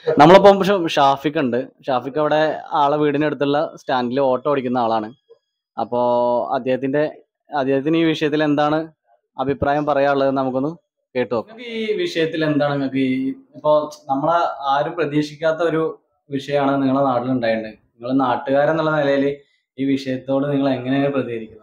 നമ്മളിപ്പം ഷാഫിക്ക് ഉണ്ട്. ഷാഫിക്ക് അവിടെ ആളെ വീടിനടുത്തുള്ള സ്റ്റാൻഡിൽ ഓട്ടോ ഓടിക്കുന്ന ആളാണ്. അപ്പോ അദ്ദേഹത്തിന് ഈ വിഷയത്തിൽ എന്താണ് അഭിപ്രായം പറയാനുള്ളത് നമുക്കൊന്ന് കേട്ടു നോക്കാം. നിങ്ങൾക്ക് ഈ വിഷയത്തിൽ എന്താണ് നിങ്ങൾക്ക് ഇപ്പോ നമ്മളെ ആരും പ്രതീക്ഷിക്കാത്ത ഒരു വിഷയമാണ് നിങ്ങളുടെ നാട്ടിലുണ്ടായത്. നിങ്ങൾ നാട്ടുകാരെന്നുള്ള നിലയിൽ ഈ വിഷയത്തോട് നിങ്ങൾ എങ്ങനെയാണ് പ്രതികരിക്കുന്നത്?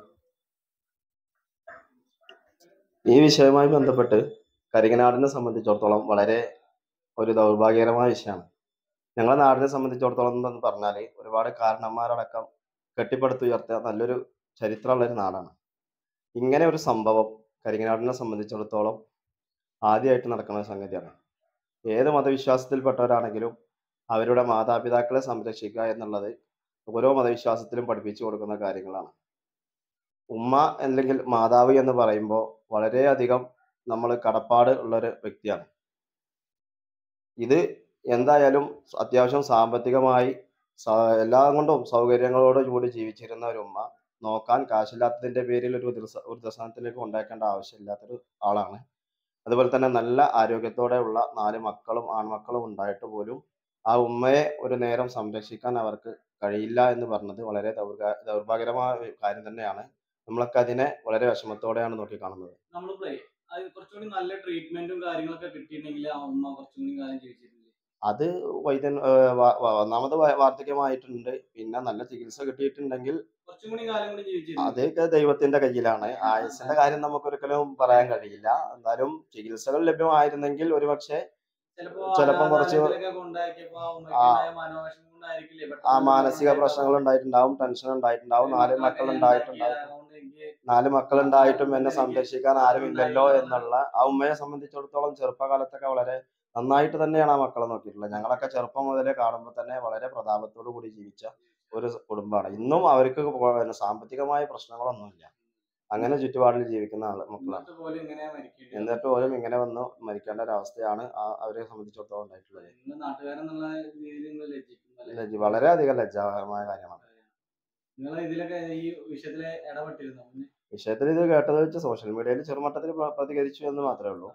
ഈ വിഷയവുമായി ബന്ധപ്പെട്ട് കരിങ്ങനാടിനെ സംബന്ധിച്ചിടത്തോളം വളരെ ഒരു ദൗർഭാഗ്യകരമായ വിഷയമാണ്. ഞങ്ങളുടെ നാടിനെ സംബന്ധിച്ചിടത്തോളം എന്ന് പറഞ്ഞാൽ ഒരുപാട് കാരണന്മാരടക്കം കെട്ടിപ്പടുത്തുയർത്തിയ നല്ലൊരു ചരിത്രമുള്ള ഒരു നാടാണ്. ഇങ്ങനെ ഒരു സംഭവം കരിങ്ങനാടിനെ സംബന്ധിച്ചിടത്തോളം ആദ്യമായിട്ട് നടക്കുന്ന സംഗതിയാണ്. ഏത് മതവിശ്വാസത്തിൽപ്പെട്ടവരാണെങ്കിലും അവരുടെ മാതാപിതാക്കളെ സംരക്ഷിക്കുക എന്നുള്ളത് ഓരോ മതവിശ്വാസത്തിലും പഠിപ്പിച്ചു കൊടുക്കുന്ന കാര്യങ്ങളാണ്. ഉമ്മ അല്ലെങ്കിൽ മാതാവ് എന്ന് പറയുമ്പോൾ വളരെയധികം നമ്മൾ കടപ്പാട് ഉള്ളൊരു വ്യക്തിയാണ്. ഇത് എന്തായാലും അത്യാവശ്യം സാമ്പത്തികമായി എല്ലാം കൊണ്ടും സൗകര്യങ്ങളോട് കൂടി ജീവിച്ചിരുന്ന ഒരു ഉമ്മ നോക്കാൻ കാശില്ലാത്തതിൻ്റെ പേരിൽ ഒരു വൃദ്ധസദനത്തിലേക്ക് ഉണ്ടാക്കേണ്ട ആവശ്യമില്ലാത്തൊരു ആളാണ്. അതുപോലെ തന്നെ നല്ല ആരോഗ്യത്തോടെ ഉള്ള 4 മക്കളും ആൺമക്കളും ഉണ്ടായിട്ട് പോലും ആ ഉമ്മയെ ഒരു നേരം സംരക്ഷിക്കാൻ അവർക്ക് കഴിയില്ല എന്ന് പറഞ്ഞത് വളരെ ദൗർഭാഗ്യകരമായ ഒരു കാര്യം തന്നെയാണ്. നമ്മളൊക്കെ അതിനെ വളരെ വിഷമത്തോടെയാണ് നോക്കിക്കാണുന്നത്. കുറച്ചുകൂടി നല്ല ട്രീറ്റ്മെന്റും കാര്യങ്ങളൊക്കെ കിട്ടിയിട്ടുണ്ടെങ്കിൽ ആ ഉമ്മ കുറച്ചുകൂടി കാലം ജീവിച്ചിരുന്നില്ലേ? അത് വൈദ്യൻ ഒന്നാമത് വാർദ്ധക്യമായിട്ടുണ്ട്. പിന്നെ നല്ല ചികിത്സ കിട്ടിയിട്ടുണ്ടെങ്കിൽ കുറച്ചും കൂടി കാലം കൂടി ജീവിച്ചിരുന്നു. അതൊക്കെ ദൈവത്തിന്റെ കയ്യിലാണ്. ആയുസിന്റെ കാര്യം നമുക്കൊരിക്കലും പറയാൻ കഴിയില്ല. എന്നാലും ചികിത്സകൾ ലഭ്യമായിരുന്നെങ്കിൽ ഒരുപക്ഷെ ചിലപ്പം കുറച്ച് മാനസിക പ്രശ്നങ്ങൾ ഉണ്ടായിട്ടുണ്ടാവും, ടെൻഷൻ ഉണ്ടായിട്ടുണ്ടാവും, 4 മക്കൾ ഉണ്ടായിട്ടും എന്നെ സംരക്ഷിക്കാൻ ആരുമില്ലല്ലോ എന്നുള്ള ആ ഉമ്മയെ സംബന്ധിച്ചിടത്തോളം ചെറുപ്പകാലത്തൊക്കെ വളരെ നന്നായിട്ട് തന്നെയാണ് ആ മക്കളെ നോക്കിയിട്ടുള്ളത്. ഞങ്ങളൊക്കെ ചെറുപ്പം മുതലേ കാണുമ്പോൾ തന്നെ വളരെ പ്രതാപത്തോടു കൂടി ജീവിച്ച ഒരു കുടുംബമാണ്. ഇന്നും അവർക്ക് സാമ്പത്തികമായ പ്രശ്നങ്ങളൊന്നുമില്ല. അങ്ങനെ ചുറ്റുപാടിൽ ജീവിക്കുന്ന മക്കളാണ്. എന്നിട്ട് പോലും ഇങ്ങനെ വന്ന് മരിക്കേണ്ട ഒരു അവസ്ഥയാണ് അവരെ സംബന്ധിച്ചിടത്തോളം ഉണ്ടായിട്ടുള്ളത്. വളരെയധികം ലജ്ജാകരമായ കാര്യമാണ്. വിഷയത്തിൽ ഇത് കേട്ടത് വെച്ച് സോഷ്യൽ മീഡിയയിൽ ചെറുമട്ടത്തിൽ പ്രതികരിച്ചു എന്ന് മാത്രമേ ഉള്ളൂ.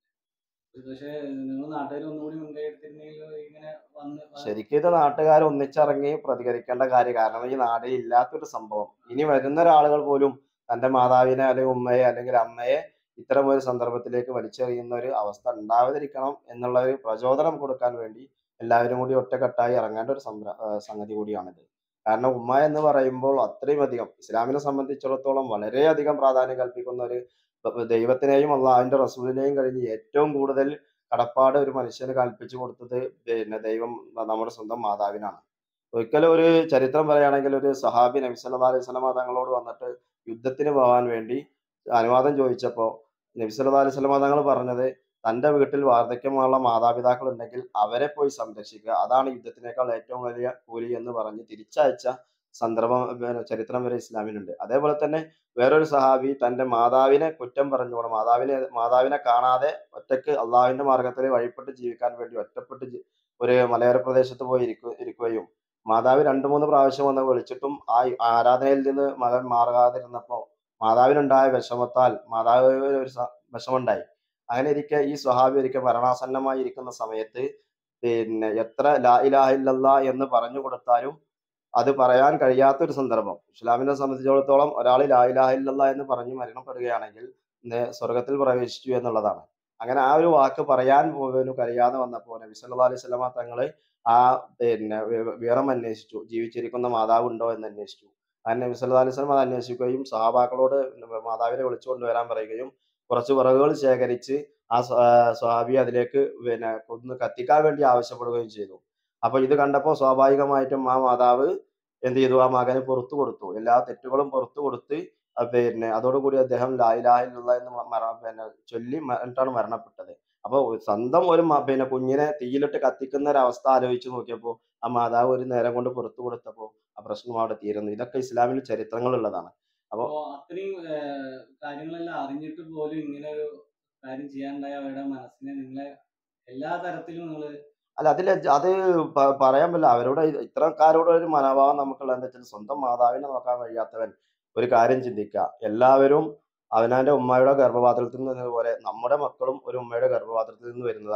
ശരിക്കും ഇത് നാട്ടുകാർ ഒന്നിച്ചിറങ്ങി പ്രതികരിക്കേണ്ട കാര്യം. കാരണം ഈ നാട്ടിൽ ഇല്ലാത്തൊരു സംഭവം ഇനി വരുന്ന ഒരാളുകൾ പോലും തന്റെ മാതാവിനെ അല്ലെങ്കിൽ ഉമ്മയെ അല്ലെങ്കിൽ അമ്മയെ ഇത്തരം ഒരു സന്ദർഭത്തിലേക്ക് വലിച്ചെറിയുന്ന ഒരു അവസ്ഥ ഉണ്ടാവാതിരിക്കണം എന്നുള്ള ഒരു പ്രചോദനം കൊടുക്കാൻ വേണ്ടി എല്ലാവരും കൂടി ഒറ്റക്കെട്ടായി ഇറങ്ങേണ്ട ഒരു സംഗതി കൂടിയാണിത്. കാരണം ഉമ്മ എന്ന് പറയുമ്പോൾ അത്രയും അധികം ഇസ്ലാമിനെ സംബന്ധിച്ചിടത്തോളം വളരെയധികം പ്രാധാന്യം കൽപ്പിക്കുന്ന ഒരു ദൈവത്തിനെയും അള്ളാഹുവിന്റെ റസൂലിനെയും കഴിഞ്ഞ് ഏറ്റവും കൂടുതൽ കടപ്പാട് ഒരു മനുഷ്യന് കൽപ്പിച്ചു കൊടുത്തത് പിന്നെ ദൈവം നമ്മുടെ സ്വന്തം മാതാവിനാണ്. ഒരിക്കലും ഒരു ചരിത്രം പറയുകയാണെങ്കിൽ ഒരു സഹാബി നബി സല്ലല്ലാഹു അലൈഹി വസല്ലമ തങ്ങളോട് വന്നിട്ട് യുദ്ധത്തിന് പോകാൻ വേണ്ടി അനുവാദം ചോദിച്ചപ്പോൾ നബി സല്ലല്ലാഹു അലൈഹി വസല്ലമ തങ്ങൾ പറഞ്ഞത് തൻ്റെ വീട്ടിൽ വാർദ്ധക്യമുള്ള മാതാപിതാക്കൾ ഉണ്ടെങ്കിൽ അവരെ പോയി സംരക്ഷിക്കുക, അതാണ് യുദ്ധത്തിനേക്കാൾ ഏറ്റവും വലിയ കൂലി എന്ന് പറഞ്ഞ് തിരിച്ചയച്ച സന്ദർഭം ചരിത്രം വരെ ഇസ്ലാമിലുണ്ട്. അതേപോലെ തന്നെ വേറൊരു സഹാബി തൻ്റെ മാതാവിനെ കുറ്റം പറഞ്ഞുകൊണ്ട് മാതാവിനെ കാണാതെ ഒറ്റക്ക് അള്ളാഹുവിന്റെ മാർഗത്തിൽ വഴിപ്പെട്ട് ജീവിക്കാൻ വേണ്ടി ഒറ്റപ്പെട്ട് ഒരു മലയോര പ്രദേശത്ത് പോയി ഇരിക്കുകയും മാതാവ് 2-3 പ്രാവശ്യം വന്ന് വിളിച്ചിട്ടും ആ ആരാധനയിൽ നിന്ന് മകൻ മാറാതിരുന്നപ്പോൾ മാതാവിനുണ്ടായ വിഷമത്താൽ മാതാവ് ഒരു വിഷമുണ്ടായി. അങ്ങനെ ഇരിക്കെ ഈ സ്വഹാബി ഒരിക്കൽ മരണാസന്നമായി ഇരിക്കുന്ന സമയത്ത് പിന്നെ എത്ര ലാ ഇലാഹ ഇല്ലല്ലാഹ് എന്ന് പറഞ്ഞു കൊടുത്താലും അത് പറയാൻ കഴിയാത്തൊരു സന്ദർഭം. ഇസ്ലാമിനെ സംബന്ധിച്ചിടത്തോളം ഒരാൾ ലാ ഇലാഹ ഇല്ലല്ലാഹ് എന്ന് പറഞ്ഞ് മരണപ്പെടുകയാണെങ്കിൽ സ്വർഗത്തിൽ പ്രവേശിച്ചു എന്നുള്ളതാണ്. അങ്ങനെ ആ ഒരു വാക്ക് പറയാൻ പോലും കഴിയാതെ വന്നപ്പോൾ നബി സല്ലല്ലാഹു അലൈഹി വസല്ലമ തങ്ങള് ആ പിന്നെ വിവരം അന്വേഷിച്ചു, ജീവിച്ചിരിക്കുന്ന മാതാവ് ഉണ്ടോ എന്ന് അന്വേഷിച്ചു. അങ്ങനെ നബി സല്ലല്ലാഹു അലൈഹി വസല്ലമ അത് അന്വേഷിക്കുകയും സഹാബാക്കളോട് മാതാവിനെ വിളിച്ചുകൊണ്ട് വരാൻ പറയുകയും കുറച്ച് വിറകുകൾ ശേഖരിച്ച് ആ സ്വഹാബി അതിലേക്ക് പിന്നെ ഒന്ന് കത്തിക്കാൻ വേണ്ടി ആവശ്യപ്പെടുകയും ചെയ്തു. അപ്പൊ ഇത് കണ്ടപ്പോൾ സ്വാഭാവികമായിട്ടും ആ മാതാവ് എന്ത് ചെയ്തു, ആ മകന് പുറത്തു കൊടുത്തു, എല്ലാ തെറ്റുകളും പുറത്തു കൊടുത്ത് പിന്നെ അതോടുകൂടി അദ്ദേഹം ലാ ഇലാഹ ഇല്ലല്ലാഹ് എന്ന് ചൊല്ലി എന്നിട്ടാണ് മരണപ്പെട്ടത്. അപ്പൊ സ്വന്തം ഒരു പിന്നെ കുഞ്ഞിനെ തീയിലിട്ട് കത്തിക്കുന്ന ഒരു അവസ്ഥ ആലോചിച്ച് നോക്കിയപ്പോൾ ആ മാതാവ് ഒരു നേരം കൊണ്ട് പുറത്തു കൊടുത്തപ്പോൾ ആ പ്രശ്നം അവിടെ തീരുന്നു. ഇതൊക്കെ ഇസ്ലാമിൽ ചരിത്രങ്ങളുള്ളതാണ്. അപ്പൊ അത്രയും കാര്യങ്ങളെല്ലാം അറിഞ്ഞിട്ട് പോലും ഇങ്ങനെ ഒരു കാര്യം ചെയ്യാനുണ്ടായ അവരുടെ മനസ്സിനെ നിങ്ങളെ എല്ലാ തരത്തിലും നിങ്ങള് അല്ല അത് പറയാൻ പറ്റില്ല. അവരോട് ഇത്തരക്കാരോട് ഒരു മനോഭാവം നമുക്കുള്ള എന്താ വെച്ചാൽ സ്വന്തം മാതാവിനെ നോക്കാൻ കഴിയാത്തവൻ ഒരു കാര്യം ചിന്തിക്കുക, എല്ലാവരും അവനാന്റെ ഉമ്മയുടെ ഗർഭപാത്രത്തിൽ നിന്ന് പോലെ നമ്മുടെ മക്കളും ഒരു ഉമ്മയുടെ ഗർഭപാത്രത്തിൽ നിന്ന് വരുന്നതാണ്.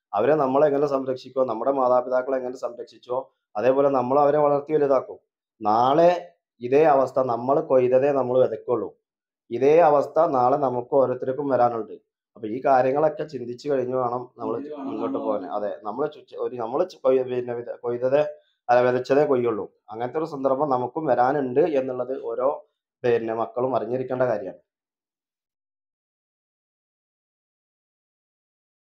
അവരെ നമ്മൾ എങ്ങനെ സംരക്ഷിക്കോ, നമ്മുടെ മാതാപിതാക്കളെ എങ്ങനെ സംരക്ഷിച്ചോ, അതേപോലെ നമ്മൾ അവരെ വളർത്തി വലുതാക്കും. നാളെ ഇതേ അവസ്ഥ നമ്മൾ കൊയ്തതേ നമ്മൾ വിതയ്ക്കുള്ളൂ. ഇതേ അവസ്ഥ നാളെ നമുക്ക് ഓരോരുത്തർക്കും വരാനുണ്ട്. അപ്പൊ ഈ കാര്യങ്ങളൊക്കെ ചിന്തിച്ചു കഴിഞ്ഞ് വേണം നമ്മൾ മുന്നോട്ട് പോകാൻ. അതെ, നമ്മൾ പിന്നെ കൊയ്തതേ അല്ല വിതച്ചതേ കൊയ്യുള്ളൂ. അങ്ങനത്തെ ഒരു സന്ദർഭം നമുക്കും വരാനുണ്ട് എന്നുള്ളത് ഓരോ പിന്നെ മക്കളും അറിഞ്ഞിരിക്കേണ്ട കാര്യമാണ്.